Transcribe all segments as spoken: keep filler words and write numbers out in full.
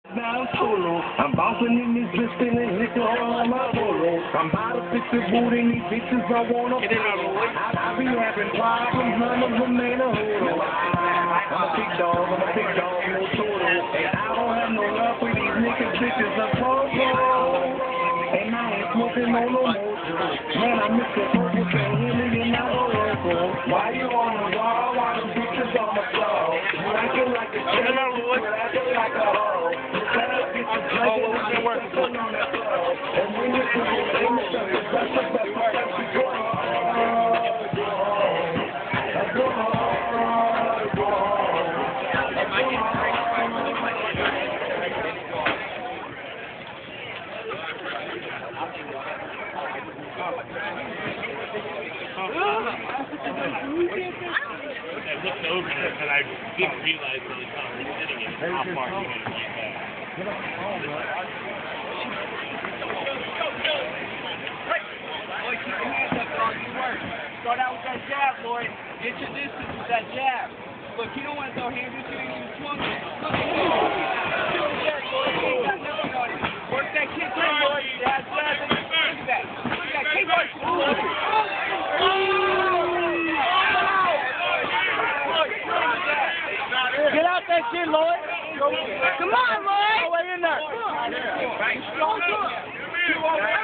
Now I'm solo. I'm bouncing in this bitch, spinning liquor on my polo. I'm about to fix the boot in these bitches I wanna follow. I, I be having problems, none of them ain't a holo. I'm a big dog, I'm a big dog, no total. And I don't have no love for these niggas, bitches are polo. And I ain't smoking no no more. Man, I miss the purple thing, and I don't work. Why you on the wall, why them bitches on the floor? You acting like a killer, you acting like a hoe. Oh, what was your work? And when you do it, they make us the best of best of best we go hard, go hard, go hard, go I looked over there and I didn't realize when the time was sitting in how far you were going to get back. Start out with that jab, Lloyd. Get your distance with that jab. Look, you don't want to throw hands if you ain't even swung it. Look at you. Yes, Lloyd. You got nothing on it. Work that kick in, Lloyd. Jab, jab, and look at that. Look at that. Keep working, Lloyd. Get out that shit, Lloyd. Come on, Lloyd. Go way in there. Don't do it. Two on one.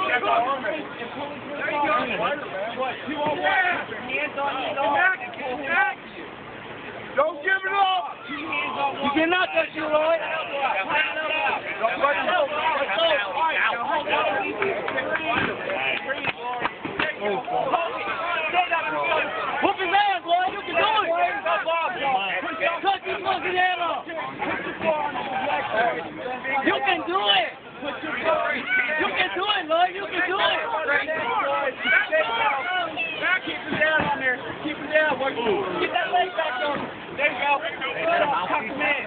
There you go. What? Two on one. Hands on your dog. Don't give it up. Two hands on one. You can knock that shit, Lloyd. Don't let it go. Let's go. All right. Now hold on. Breathe, Lloyd. Stand up and go. Whoop his ass, Lloyd. You can do it. Cut this fucking head off. You can do it. You can do it, Lloyd. You can do it. Now keep him down on there. Keep him down. Get that leg back on. There you go. Tuck him in.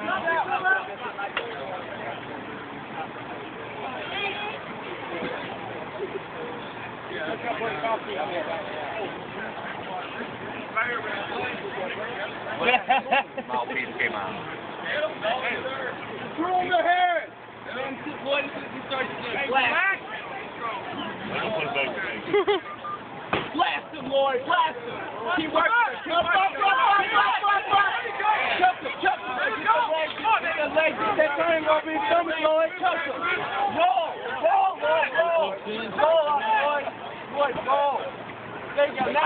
Mouthpiece came out. Throw him the head. Then Lloyd he starts to get blast. Blast him, Lloyd. Blast him. Keep working. Keep working. Chuck him. Chuck him. Get the leg. Get that turn over his stomach, Lloyd. Chuck him. Roll. Roll, Lloyd. Roll. Roll on Lloyd. Lloyd, roll. There you go. Now.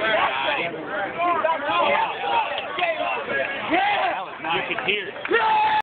Yeah. You could hear it. Yeah.